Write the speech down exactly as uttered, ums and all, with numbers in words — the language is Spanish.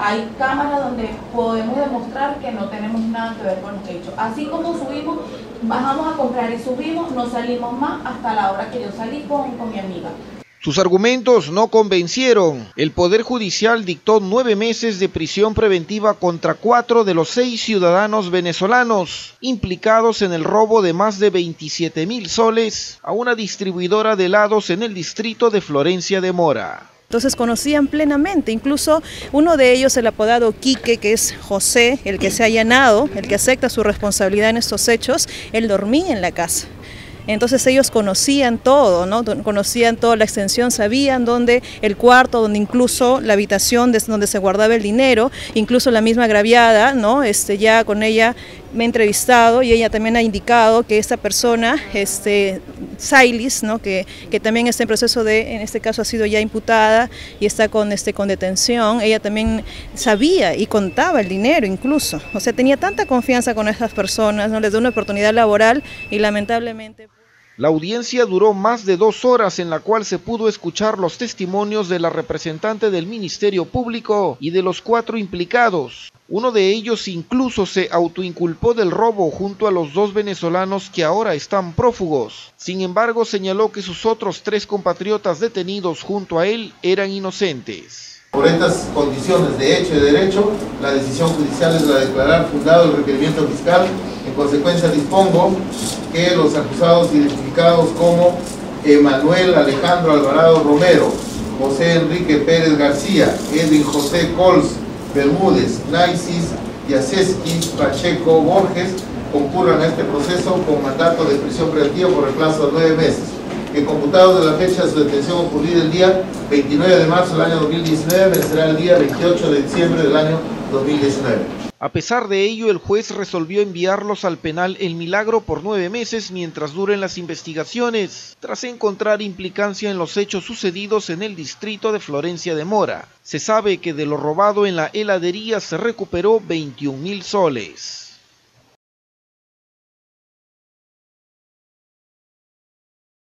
hay cámaras donde podemos demostrar que no tenemos nada que ver con los hechos. Así como subimos, bajamos a comprar y subimos, no salimos más hasta la hora que yo salí con, con mi amiga. Sus argumentos no convencieron. El Poder Judicial dictó nueve meses de prisión preventiva contra cuatro de los seis ciudadanos venezolanos implicados en el robo de más de veintisiete mil soles a una distribuidora de helados en el distrito de Florencia de Mora. Entonces conocían plenamente, incluso uno de ellos, el apodado Quique, que es José, el que se ha allanado, el que acepta su responsabilidad en estos hechos, él dormía en la casa. Entonces ellos conocían todo, ¿no? Conocían toda la extensión, sabían dónde el cuarto, donde incluso la habitación donde se guardaba el dinero, incluso la misma agraviada, ¿no? Este, ya con ella me he entrevistado y ella también ha indicado que esta persona, este, Sailis, ¿no? que, que también está en proceso de, en este caso ha sido ya imputada y está con, este, con detención, ella también sabía y contaba el dinero incluso, o sea, tenía tanta confianza con estas personas, ¿no? Les dio una oportunidad laboral y lamentablemente... La audiencia duró más de dos horas en la cual se pudo escuchar los testimonios de la representante del Ministerio Público y de los cuatro implicados. Uno de ellos incluso se autoinculpó del robo junto a los dos venezolanos que ahora están prófugos. Sin embargo, señaló que sus otros tres compatriotas detenidos junto a él eran inocentes. Por estas condiciones de hecho y de derecho, la decisión judicial es la de declarar fundado el requerimiento fiscal. En consecuencia, dispongo que los acusados identificados como Emanuel Alejandro Alvarado Romero, José Enrique Pérez García, Edwin José Cols Bermúdez, Naisis Yaceski Pacheco Borges concurran a este proceso con mandato de prisión preventiva por el plazo de nueve meses. Que computado de la fecha de su detención ocurrida el día veintinueve de marzo del año dos mil diecinueve, vencerá el día veintiocho de diciembre del año dos mil diecinueve. A pesar de ello, el juez resolvió enviarlos al penal El Milagro por nueve meses mientras duren las investigaciones, tras encontrar implicancia en los hechos sucedidos en el distrito de Florencia de Mora. Se sabe que de lo robado en la heladería se recuperó veintiún mil soles.